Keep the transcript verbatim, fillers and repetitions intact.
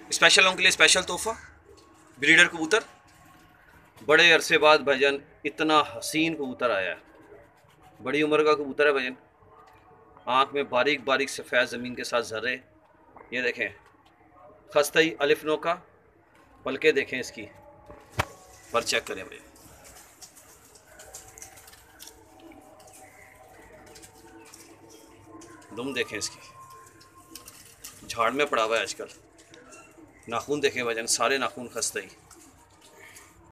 Special लोगों के लिए स्पेशल तोहफा, ब्रीडर कबूतर। बड़े अरसे बाद भाईजान इतना हसीन कबूतर आया है, बड़ी उम्र का कबूतर है भाईजान, आँख में बारीक बारीक सफ़ेद ज़मीन के साथ जर्रे। ये देखें खस्तई अलिफनो का, पलके देखें इसकी, पर चेक करें भाई, दुम देखें इसकी, झाड़ में पड़ा हुआ है आजकल। नाखून देखें भाईजान, सारे नाखून खस्तई।